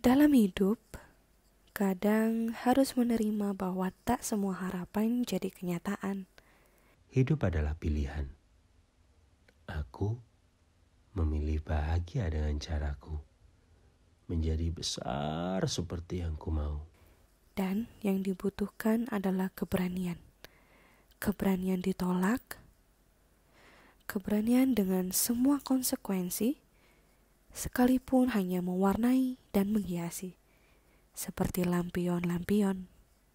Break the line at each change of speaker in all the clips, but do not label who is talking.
Dalam hidup, kadang harus menerima bahwa tak semua harapan jadi kenyataan.
Hidup adalah pilihan. Aku memilih bahagia dengan caraku, menjadi besar seperti yang ku mau.
Dan yang dibutuhkan adalah keberanian. Keberanian ditolak, keberanian dengan semua konsekuensi, sekalipun hanya mewarnai dan menghiasi, seperti lampion-lampion.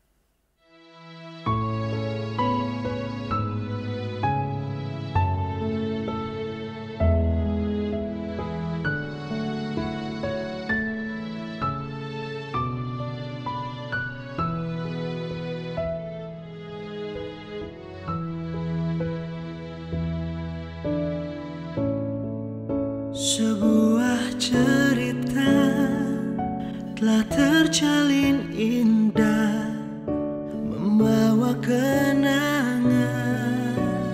Sebuah cerita telah terjalin indah, membawa kenangan.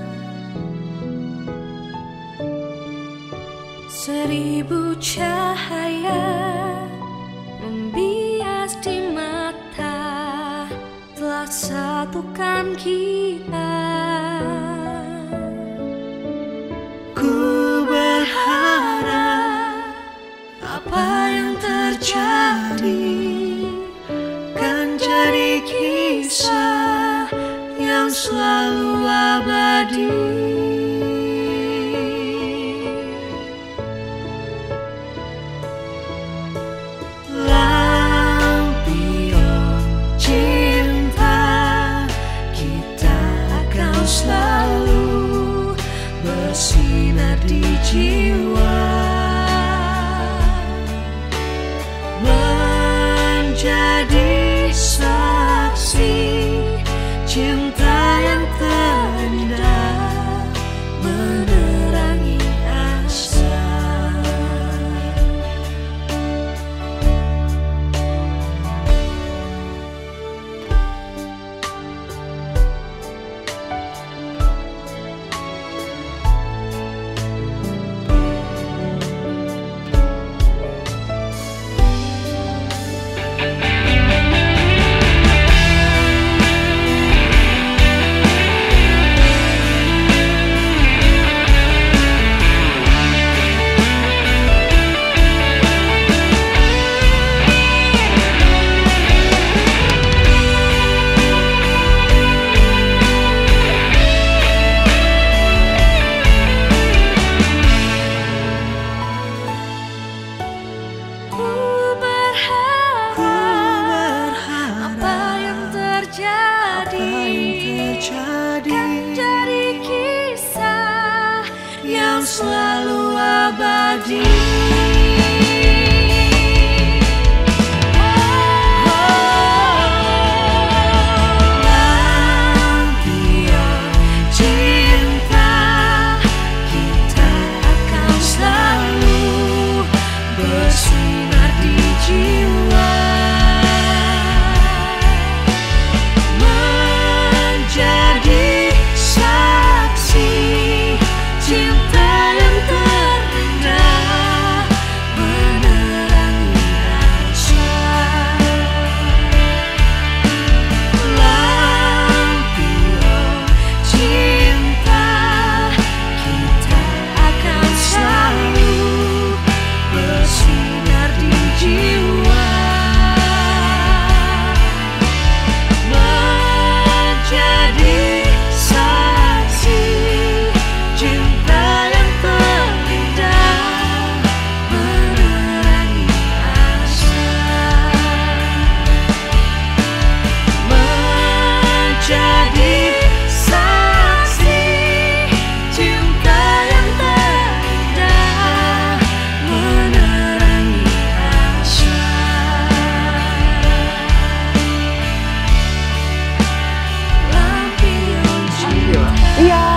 1000 cahaya membias di mata, telah satukan kita.
Ku berharap apa yang terjadi kan jadi kisah yang selalu abadi. Lampion cinta, kita akan selalu bersinar di jiwa, menjadi saksi cinta yang terindah, menerangi asa.
Jadi kisah yang
selalu abadi. Lampion cinta, kita akan selalu bersinar di jiwa, menjadi saksi cinta yang terindah, menerangi asa. Lampion cinta, kita akan selalu bersinar di jiwa, menjadi saksi cinta yang terindah, menerangi asa, menjadi saksi cinta yang terindah, menerangi asa. Lampion cinta.
Iya.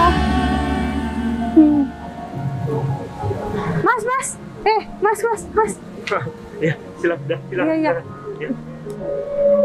Mas. Mas.
Ya, silakan.
Iya.
Ya.